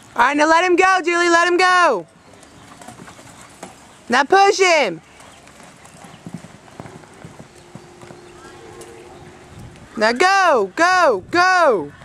All right, now let him go, Julie. Let him go. Now push him. Now go, go, go.